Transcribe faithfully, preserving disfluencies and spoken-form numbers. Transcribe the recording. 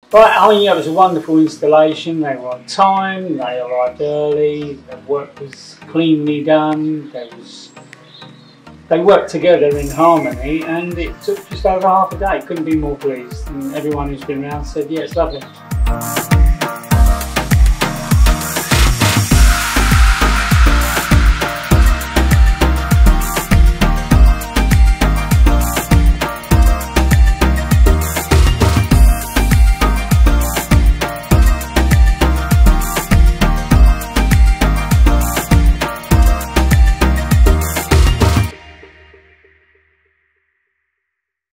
Right, I mean, yeah, it was a wonderful installation. They were on time, they arrived early, the work was cleanly done, there was, they worked together in harmony, and it took just over half a day. Couldn't be more pleased, and everyone who's been around said, yeah, it's lovely.